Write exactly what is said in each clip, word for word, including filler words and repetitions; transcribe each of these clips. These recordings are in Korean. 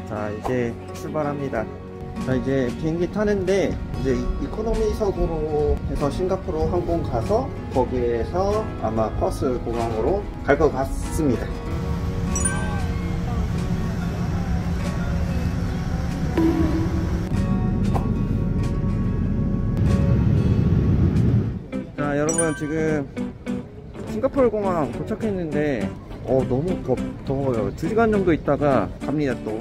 자, 이제 출발합니다. 자, 이제 비행기 타는데 이제 이코노미석으로 해서 싱가포르 항공 가서 거기에서 아마 퍼스 공항으로 갈 것 같습니다. 자, 여러분 지금 싱가포르 공항 도착했는데 어 너무 더, 더워요. 두 시간 정도 있다가 갑니다 또.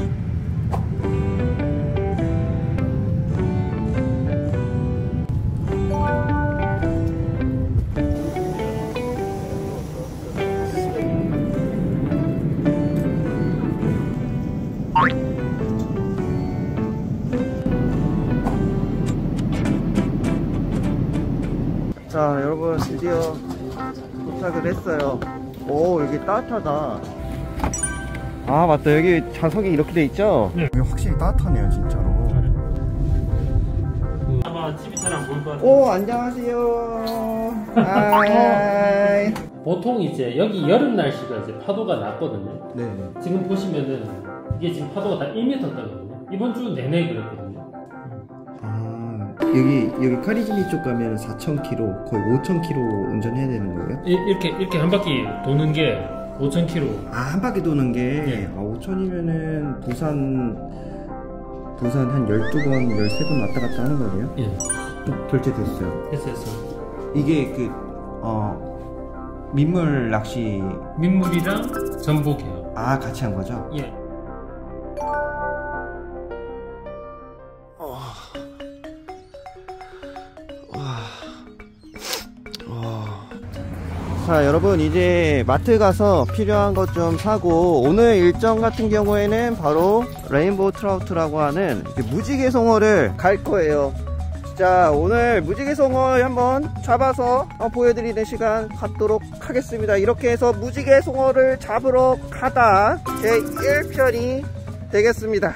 자, 여러분 드디어 도착을 했어요. 오, 여기 따뜻하다. 아, 맞다. 여기 좌석이 이렇게 돼 있죠? 네. 여기 확실히 따뜻하네요, 진짜로. 아마 티비 잘 안 보일 것 같아요. 오, 안녕하세요. 하이. 보통 이제 여기 여름 날씨가 이제 파도가 낮거든요. 네. 지금 보시면은 이게 지금 파도가 다 일 미터 떠거든요. 이번 주 내내 그랬거든요. 여기 여기 카리지미 쪽 가면 사천 킬로미터 거의 오천 킬로미터 운전해야 되는 거예요? 이, 이렇게 이렇게 한 바퀴 도는 게 오천 킬로미터. 아, 한 바퀴 도는 게 네. 아, 오천이면은 부산 부산 한 열두 번, 열세 번 왔다 갔다 하는 거네요? 예. 어, 결제됐어요. 했어 했어. 이게 그 어 민물 낚시 민물이랑 전복이요. 아, 같이 한 거죠? 예. 자, 여러분 이제 마트 가서 필요한 것 좀 사고, 오늘 일정 같은 경우에는 바로 레인보우 트라우트라고 하는 무지개송어를 갈 거예요. 자, 오늘 무지개송어 한번 잡아서 보여드리는 시간 갖도록 하겠습니다. 이렇게 해서 무지개송어를 잡으러 가다 제일 편이 되겠습니다.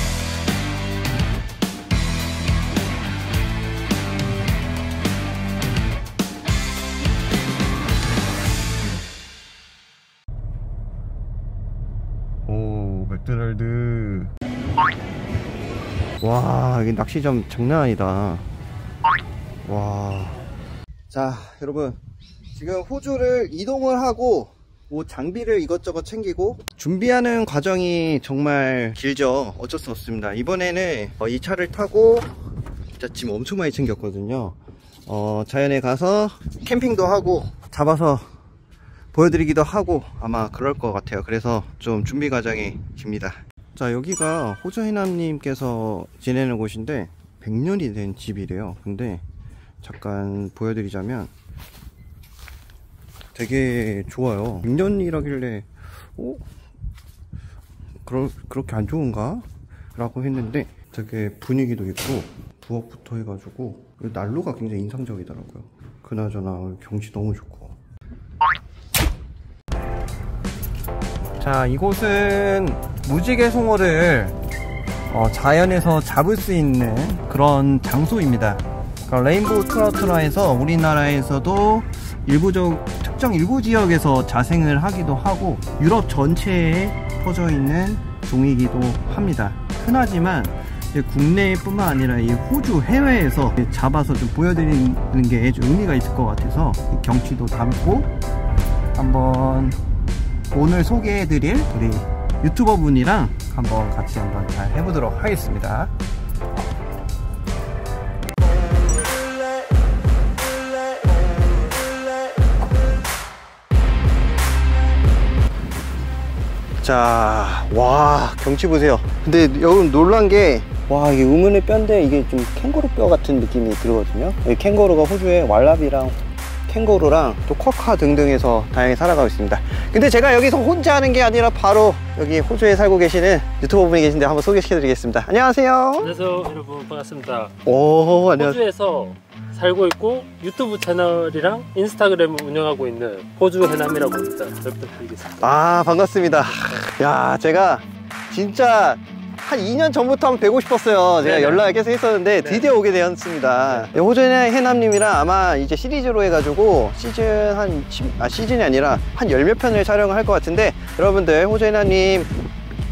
오, 맥도날드. 와, 여기 낚시점 장난 아니다. 와. 자, 여러분 지금 호주를 이동을 하고 뭐 장비를 이것저것 챙기고 준비하는 과정이 정말 길죠. 어쩔 수 없습니다. 이번에는 어, 이 차를 타고 진짜 짐 엄청 많이 챙겼거든요. 어, 자연에 가서 캠핑도 하고 잡아서 보여드리기도 하고 아마 그럴 것 같아요. 그래서 좀 준비 과정이 깁니다. 자, 여기가 호주 해남님께서 지내는 곳인데 백 년이 된 집이래요. 근데 잠깐 보여드리자면 되게 좋아요. 백 년이라길래 어? 그러, 그렇게 안 좋은가? 라고 했는데 되게 분위기도 있고 부엌부터 해가지고 난로가 굉장히 인상적이더라고요. 그나저나 경치 너무 좋고. 자, 이곳은 무지개송어를 어, 자연에서 잡을 수 있는 그런 장소입니다. 그러니까 레인보우 트라우트라 해서 우리나라에서도 일부적 특정 일부 지역에서 자생을 하기도 하고 유럽 전체에 퍼져 있는 종이기도 합니다. 흔하지만 국내뿐만 아니라 이 호주 해외에서 잡아서 좀 보여드리는 게 좀 의미가 있을 것 같아서 경치도 담고 한번 오늘 소개해드릴 우리 유튜버 분이랑 한번 같이 한번 잘 해보도록 하겠습니다. 자, 와, 경치 보세요. 근데 여러분 놀란 게, 와, 이게 의문의 뼈인데 이게 좀 캥거루 뼈 같은 느낌이 들거든요. 여기 캥거루가 호주에 왈라비랑 캥거루랑 또 쿼카 등등에서 다양히 살아가고 있습니다. 근데 제가 여기서 혼자 하는 게 아니라 바로 여기 호주에 살고 계시는 유튜버 분이 계신데 한번 소개시켜 드리겠습니다. 안녕하세요. 안녕하세요, 여러분. 반갑습니다. 오, 안녕하세요. 호주에서 살고 있고 유튜브 채널이랑 인스타그램을 운영하고 있는 호주 해남이라고 합니다. 잘 부탁드리겠습니다. 아, 반갑습니다. 야, 제가 진짜 한 이 년 전부터 한번 뵈고 싶었어요. 제가 네네. 연락을 계속 했었는데 드디어 네. 오게 되었습니다. 네. 호주 해남님이랑 아마 이제 시리즈로 해가지고 시즌 한 아, 시즌이 아니라 한 열 몇 편을 촬영을 할 것 같은데, 여러분들 호주 해남님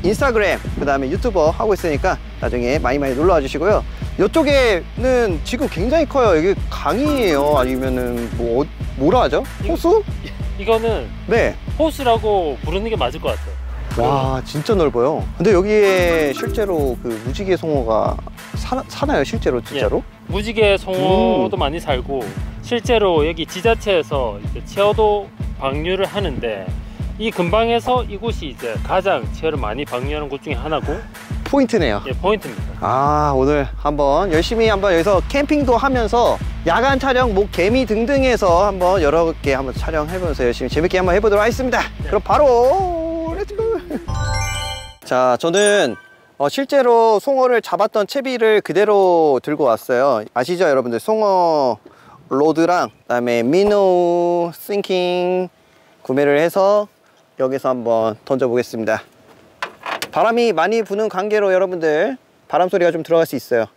인스타그램 그 다음에 유튜버 하고 있으니까 나중에 많이 많이 놀러와 주시고요. 이쪽에는 지금 굉장히 커요. 이게 강이에요? 아니면은 뭐 어, 뭐라 하죠? 호수? 이거는 네 호수라고 부르는 게 맞을 것 같아요. 와 진짜 넓어요. 근데 여기에 실제로 그 무지개 송어가 사, 사나요 실제로 진짜로? 예, 무지개 송어도 음. 많이 살고 실제로 여기 지자체에서 이제 체어도 방류를 하는데 이 근방에서 이곳이 이제 가장 체어를 많이 방류하는 곳 중에 하나고 포인트네요. 예, 포인트입니다. 아 오늘 한번 열심히 한번 여기서 캠핑도 하면서 야간 촬영, 뭐 개미 등등해서 한번 여러 개 한번 촬영해보면서 열심히 재밌게 한번 해보도록 하겠습니다. 네. 그럼 바로 렛츠고. 자 저는 어, 실제로 송어를 잡았던 채비를 그대로 들고 왔어요. 아시죠 여러분들? 송어 로드랑 그 다음에 미노 싱킹 구매를 해서 여기서 한번 던져 보겠습니다. 바람이 많이 부는 관계로 여러분들 바람 소리가 좀 들어갈 수 있어요.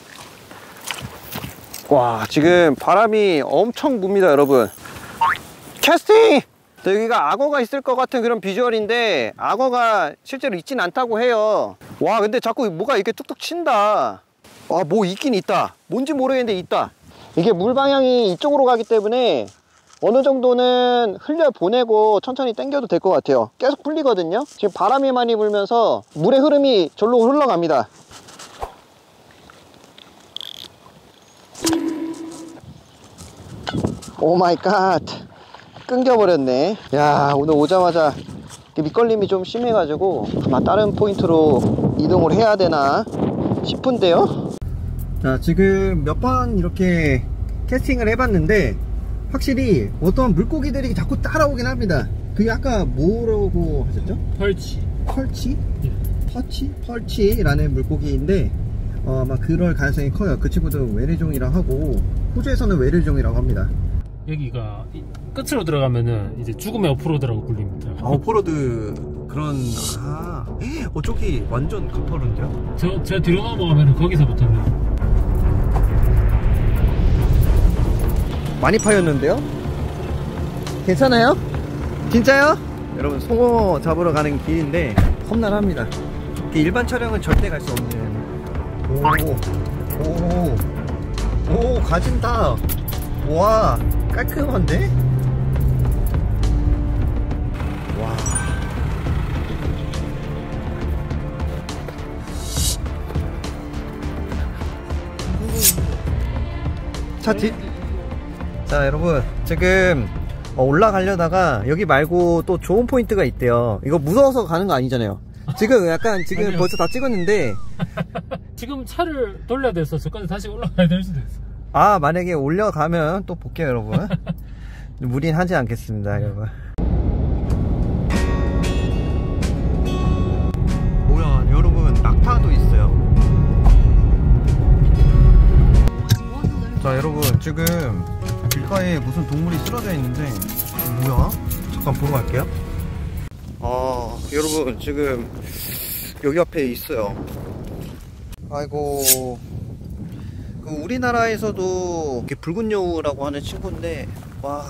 와 지금 바람이 엄청 붑니다 여러분. 캐스팅! 여기가 악어가 있을 것 같은 그런 비주얼인데 악어가 실제로 있진 않다고 해요. 와 근데 자꾸 뭐가 이렇게 툭툭 친다. 와 뭐 있긴 있다. 뭔지 모르겠는데 있다. 이게 물 방향이 이쪽으로 가기 때문에 어느 정도는 흘려보내고 천천히 당겨도 될 것 같아요. 계속 풀리거든요. 지금 바람이 많이 불면서 물의 흐름이 절로 흘러갑니다. 오 마이 갓 끊겨버렸네. 야 오늘 오자마자 밑걸림이 좀 심해가지고 아마 다른 포인트로 이동을 해야 되나 싶은데요. 자 지금 몇 번 이렇게 캐스팅을 해봤는데 확실히 어떤 물고기들이 자꾸 따라오긴 합니다. 그게 아까 뭐라고 하셨죠? 펄치. 펄치? 예. 퍼치? 펄치라는 물고기인데 어, 아마 그럴 가능성이 커요. 그 친구도 외래종이라고 하고 호주에서는 외래종이라고 합니다. 여기가 끝으로 들어가면은 이제 죽음의 오프로드라고 불립니다. 아, 오프로드 그런 아 어, 저기 완전 가파른데요? 저, 저 뒤로 넘어가면은 거기서부터는 많이 파였는데요? 괜찮아요? 진짜요? 여러분 송어 잡으러 가는 길인데 험난합니다. 일반 촬영은 절대 갈 수 없는 오오오 오, 가진다. 와 깔끔한데? 와 차 뒤... 자 여러분 지금 올라가려다가 여기 말고 또 좋은 포인트가 있대요. 이거 무서워서 가는 거 아니잖아요. 지금 약간 지금 아니요. 벌써 다 찍었는데 지금 차를 돌려야 돼서 저까지 다시 올라가야 될 수도 있어. 아 만약에 올려가면 또 볼게요 여러분. 무리는 하지 않겠습니다 여러분. 뭐야 여러분 낙타도 있어요. 자 여러분 지금 길가에 무슨 동물이 쓰러져 있는데 뭐야? 잠깐 보러 갈게요. 아 여러분 지금 여기 앞에 있어요. 아이고 그 우리나라에서도 이렇게 붉은 여우라고 하는 친구인데 와,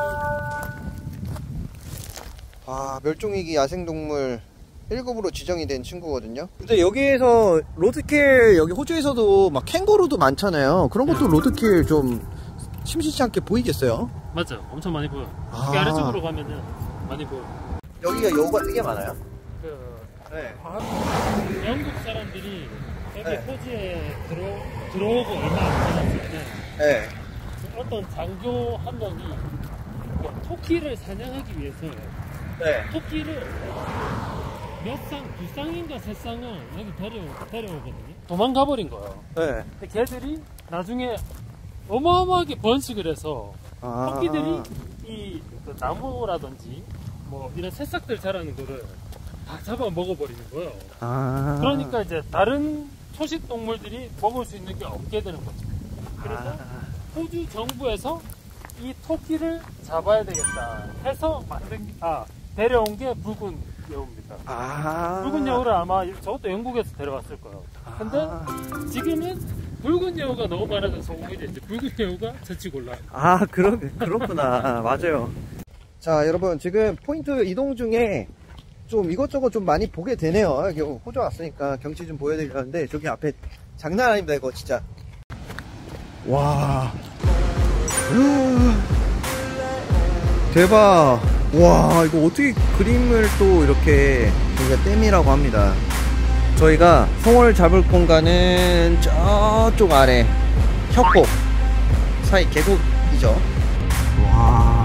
와 멸종위기 야생동물 일 급으로 지정이 된 친구거든요. 근데 여기에서 로드킬 여기 호주에서도 막 캥거루도 많잖아요. 그런 것도 로드킬 좀 심심치 않게 보이겠어요? 맞죠. 엄청 많이 보여. 아. 여기 아래쪽으로 가면은 많이 보여. 여기가 여우가 되게 많아요. 그 네. 영국 사람들이 여기 네. 호주에 들어, 들어오고 얼마 안 지났을 때 네. 어떤 장교 한 명이 토끼를 사냥하기 위해서 네. 토끼를 몇 쌍, 두 쌍인가 세 쌍을 여기 데려, 데려오거든요. 도망가버린 거예요. 네. 근데 걔들이 나중에 어마어마하게 번식을 해서 아. 토끼들이 이 그 나무라든지 뭐 이런 새싹들 자라는 거를 다 잡아 먹어버리는 거예요. 아. 그러니까 이제 다른 초식 동물들이 먹을 수 있는 게 없게 되는 거죠. 그래서 아. 호주 정부에서 이 토끼를 잡아야 되겠다 해서 만든 아 데려온 게 붉은 여우입니다. 아. 붉은 여우를 아마 저것도 영국에서 데려왔을 거예요. 근데 아. 지금은 붉은 여우가 너무 많아져서 오히려 이제 붉은 여우가 저치고 올라. 아 그러, 그렇구나. 아, 맞아요. 자 여러분 지금 포인트 이동 중에 좀 이것저것 좀 많이 보게 되네요. 여기 호주 왔으니까 경치 좀 보여드리려는데 저기 앞에 장난 아닙니다 이거 진짜. 와 대박. 와 이거 어떻게 그림을 또 이렇게, 여기가 댐이라고 합니다. 저희가 송어를 잡을 공간은 저쪽 아래 협곡 사이 계곡이죠. 와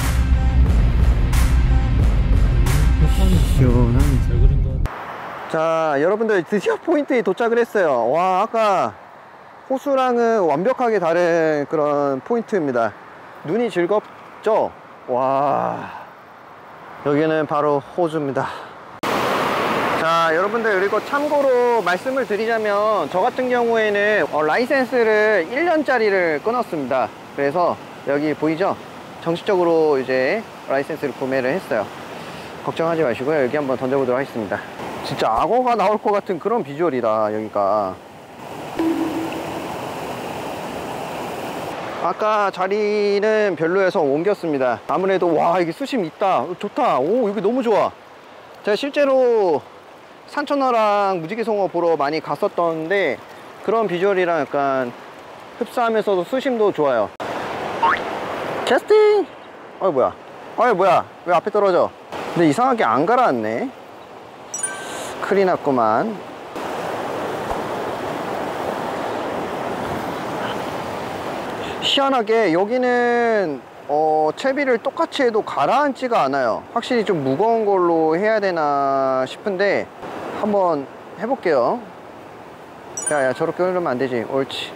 시원한. 잘 그린 것 같아. 자 여러분들 드디어 포인트에 도착을 했어요. 와 아까 호수랑은 완벽하게 다른 그런 포인트입니다. 눈이 즐겁죠? 와 여기는 바로 호주입니다. 자 여러분들, 그리고 참고로 말씀을 드리자면 저 같은 경우에는 어, 라이센스를 일 년짜리를 끊었습니다. 그래서 여기 보이죠? 정식적으로 이제 라이센스를 구매를 했어요. 걱정하지 마시고요. 여기 한번 던져보도록 하겠습니다. 진짜 악어가 나올 것 같은 그런 비주얼이다 여기가. 아까 자리는 별로여서 옮겼습니다. 아무래도 와 이게 수심 있다, 좋다, 오 여기 너무 좋아. 제가 실제로 산천어랑 무지개송어 보러 많이 갔었던데 그런 비주얼이랑 약간 흡사하면서도 수심도 좋아요. 캐스팅! 어이 뭐야, 어이 뭐야, 왜 앞에 떨어져. 근데 이상하게 안 가라앉네. 큰일 났구만. 희한하게 여기는 어, 채비를 똑같이 해도 가라앉지가 않아요. 확실히 좀 무거운 걸로 해야 되나 싶은데 한번 해볼게요. 야야 저렇게 흐르면 안 되지. 옳지.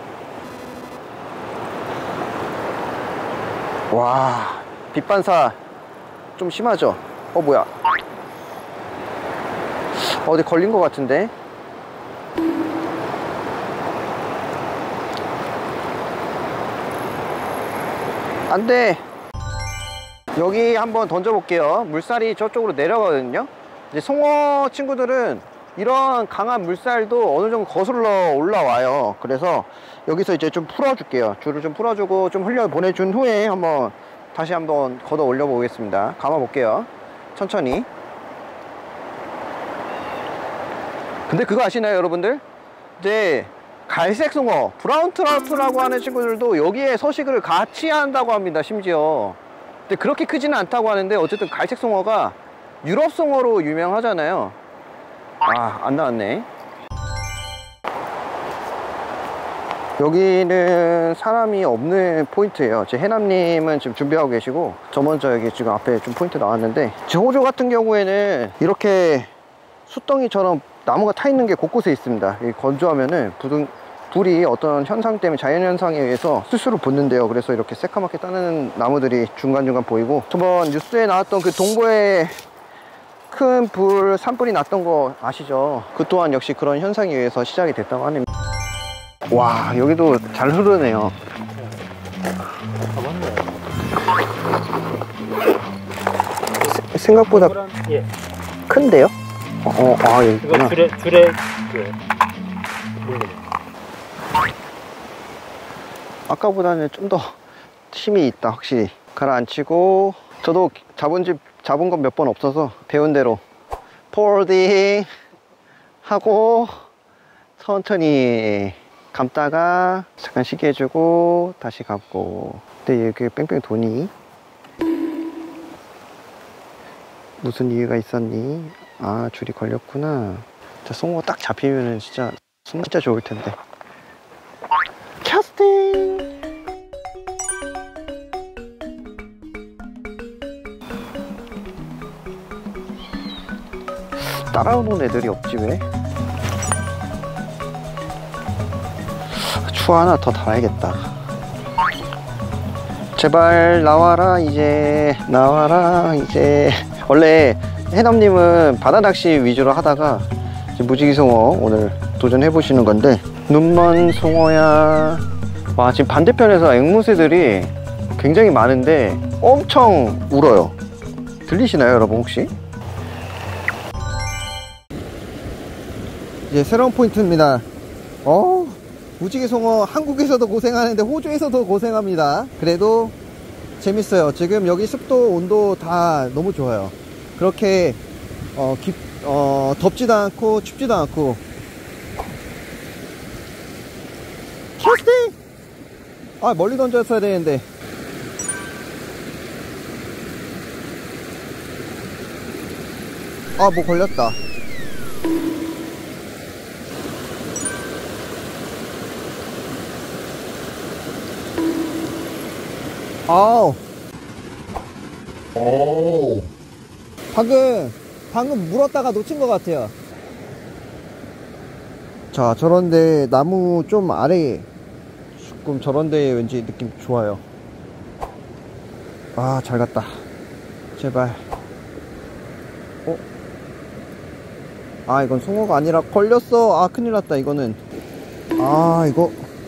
와 빛반사 좀 심하죠? 어 뭐야, 어디 걸린 것 같은데. 안돼. 여기 한번 던져 볼게요. 물살이 저쪽으로 내려가거든요. 이제 송어 친구들은 이런 강한 물살도 어느 정도 거슬러 올라와요. 그래서 여기서 이제 좀 풀어 줄게요. 줄을 좀 풀어 주고 좀 흘려 보내준 후에 한번 다시 한번 걷어 올려 보겠습니다. 감아 볼게요 천천히. 근데 그거 아시나요 여러분들? 이제 갈색 송어, 브라운 트라우트라고 하는 친구들도 여기에 서식을 같이 한다고 합니다. 심지어 근데 그렇게 크지는 않다고 하는데 어쨌든 갈색 송어가 유럽 송어로 유명하잖아요. 아, 안 나왔네. 여기는 사람이 없는 포인트예요. 제 해남님은 지금 준비하고 계시고 저 먼저 여기 지금 앞에 좀 포인트 나왔는데, 제 호주 같은 경우에는 이렇게 숯덩이처럼 나무가 타 있는 게 곳곳에 있습니다. 건조하면은 불, 불이 어떤 현상 때문에, 자연현상에 의해서 스스로 붙는데요. 그래서 이렇게 새까맣게 따는 나무들이 중간중간 보이고, 저번 뉴스에 나왔던 그 동고에 큰 불, 산불이 났던 거 아시죠? 그 또한 역시 그런 현상에 의해서 시작이 됐다고 하네요. 와, 여기도 잘 흐르네요. 생각보다 예. 큰데요? 어, 어, 아, 여기 있구나. 이거 줄에, 줄에, 그, 아까보다는 좀 더 힘이 있다, 확실히. 가라앉히고, 저도 잡은 집, 잡은 건 몇 번 없어서 배운 대로 폴딩 하고, 천천히 감다가 잠깐 쉬게 해주고, 다시 감고. 근데 이렇게 뺑뺑 도니? 무슨 이유가 있었니? 아, 줄이 걸렸구나. 자, 송어 딱 잡히면은 진짜 진짜 좋을 텐데. 캐스팅! 따라오는 애들이 없지 왜? 추 하나 더 달아야겠다. 제발 나와라 이제, 나와라 이제. 원래 해남님은 바다낚시 위주로 하다가 무지개송어 오늘 도전해 보시는 건데, 눈먼 송어야. 와, 지금 반대편에서 앵무새들이 굉장히 많은데 엄청 울어요. 들리시나요 여러분 혹시? 이제 새로운 포인트입니다. 어, 무지개송어 한국에서도 고생하는데 호주에서도 고생합니다. 그래도 재밌어요. 지금 여기 습도, 온도 다 너무 좋아요. 그렇게 어, 깊, 어, 덥지도 않고 춥지도 않고. 캐스팅! 아, 멀리 던졌어야 되는데. 아, 뭐 걸렸다. 아우. 오. 방금 방금 물었다가 놓친 것 같아요. 자, 저런데 나무 좀 아래에 조금 저런데 왠지 느낌 좋아요. 아, 잘 갔다. 제발. 어? 아, 이건 송어가 아니라 걸렸어. 아, 큰일 났다. 이거는. 아, 이거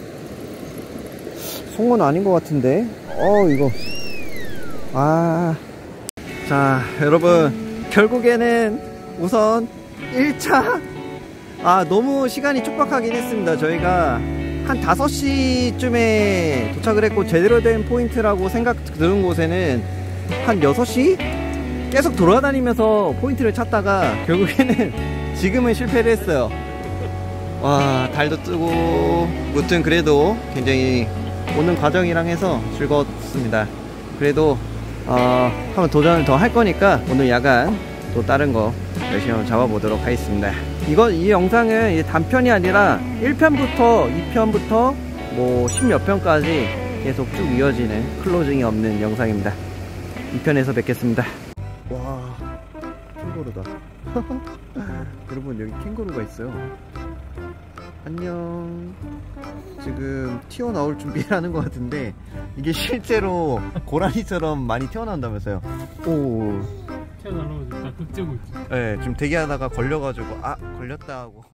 송어는 아닌 것 같은데. 어, 이거. 아. 자, 여러분, 결국에는 우선 일 차, 아, 너무 시간이 촉박하긴 했습니다. 저희가 한 다섯 시쯤에 도착을 했고, 제대로 된 포인트라고 생각 드는 곳에는 한 여섯 시? 계속 돌아다니면서 포인트를 찾다가 결국에는 지금은 실패를 했어요. 와, 달도 뜨고, 무튼 그래도 굉장히 오는 과정이랑 해서 즐거웠습니다. 그래도 어, 한번 도전을 더 할 거니까 오늘 야간 또 다른 거 열심히 한번 잡아보도록 하겠습니다. 이거, 이 영상은 이제 단편이 아니라 일 편부터 이 편부터 뭐 십몇 편까지 계속 쭉 이어지는 클로징이 없는 영상입니다. 이 편에서 뵙겠습니다. 와, 캥거루다. 여러분, 여기 캥거루가 있어요. 안녕. 지금 튀어나올 준비를 하는 것 같은데 이게 실제로 고라니처럼 많이 튀어나온다면서요. 오. 튀어나오면 일단 흑제고 있지. 네, 지금 대기하다가 걸려가지고 아, 걸렸다 하고